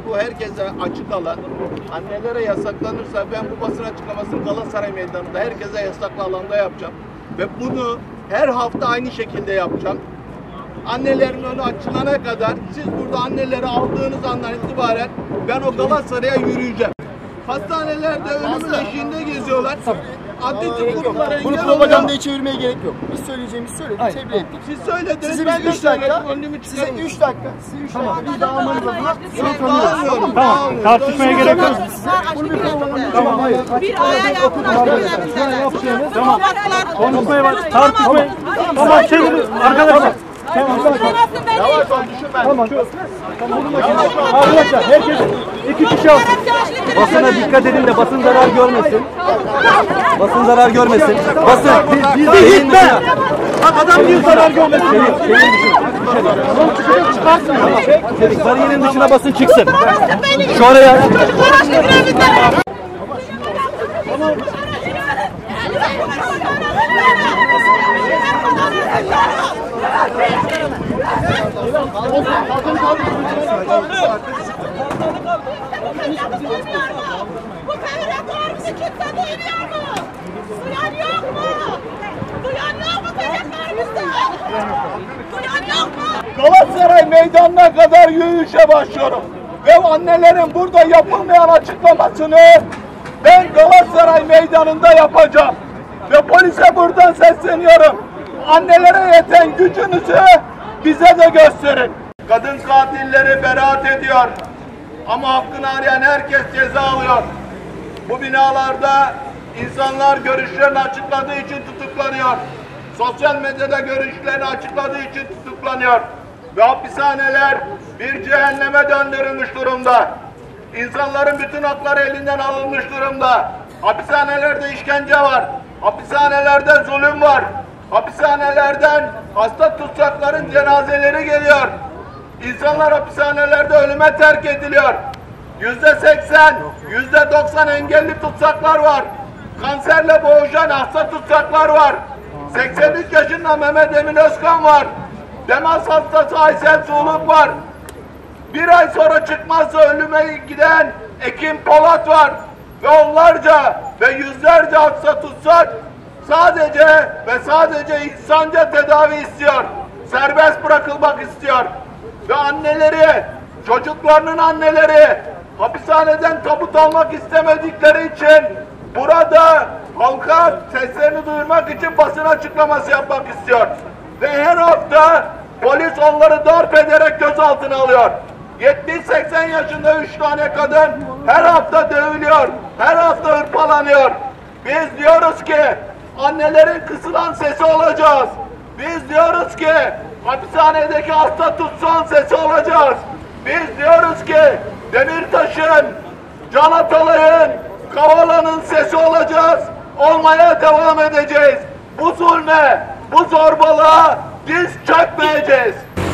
bu herkese açık alan, annelere yasaklanırsa ben bu basın açıklamasını Galatasaray Meydanı'nda herkese yasaklı alanda yapacağım. Ve bunu her hafta aynı şekilde yapacağım. Annelerin önü açılana kadar siz burada anneleri aldığınız andan itibaren ben o Galatasaray'a yürüyeceğim. Hastanelerde ölümün eşiğinde geziyorlar. Adli gruplara bunu propagandaya çevirmeye gerek yok. Biz söyleyeceğimizi söyledik, tebliğ ettik. Siz söylediniz. Size Ben 3 dakika, size 3 dakika, biz dağılmanız adına tanıyoruz. Tamam, tartışmaya gerek yok. Tamam, hayır. Bir aya yapın aşkına. Tamam, konuşmaya bak, tartışmayın. Tamam, arkadaşlar. Yavaş ol, düşünme. Arkadaşlar, herkes 2 kişi alsın. Basına dikkat edin de basın zarar görmesin. Basın zarar görmesin. Basın, bizi gitme. Bak adam diyor zarar görmesin. Bariyerin dışına basın çıksın. Şu oraya. Bu feneratörümüzü kimse duymuyor mu? Duyan yok mu? Duyan yok mu feneratörümüzden? Duyan yok mu? Galatasaray Meydanı'na kadar yürüyüşe başlıyorum. Ve annelerin burada yapılmayan açıklamasını ben Galatasaray Meydanı'nda yapacağım. Ve polise buradan sesleniyorum. Annelere yeten gücünüzü bize de gösterin. Kadın katilleri beraat ediyor. Ama hakkını arayan herkes ceza alıyor. Bu binalarda insanlar görüşlerini açıkladığı için tutuklanıyor. Sosyal medyada görüşlerini açıkladığı için tutuklanıyor. Ve hapishaneler bir cehenneme döndürülmüş durumda. İnsanların bütün hakları elinden alınmış durumda. Hapishanelerde işkence var. Hapishanelerde zulüm var. Hapishanelerden hasta tutsakların cenazeleri geliyor. İnsanlar hapishanelerde ölüme terk ediliyor. %80, %90 engelli tutsaklar var. Kanserle boğuşan hasta tutsaklar var. 83 yaşında Mehmet Emin Özkan var. Demans hastası Aysel Suluk var. Bir ay sonra çıkmazsa ölüme giden Ekim Polat var. Ve onlarca ve yüzlerce hasta tutsak sadece ve sadece insanca tedavi istiyor. Serbest bırakılmak istiyor. Ve anneleri, çocuklarının anneleri hapishaneden tabut almak istemedikleri için burada halka seslerini duyurmak için basın açıklaması yapmak istiyor. Ve her hafta polis onları darp ederek gözaltına alıyor. 70-80 yaşında 3 tane kadın her hafta dövülüyor, her hafta hırpalanıyor. Biz diyoruz ki annelerin kısılan sesi olacağız. Biz diyoruz ki hapishanedeki hasta tutsan sesi olacağız. Biz diyoruz ki Demirtaş'ın, Can Atalay'ın, Kavala'nın sesi olacağız. Olmaya devam edeceğiz. Bu zulme, bu zorbalığa diz çökmeyeceğiz.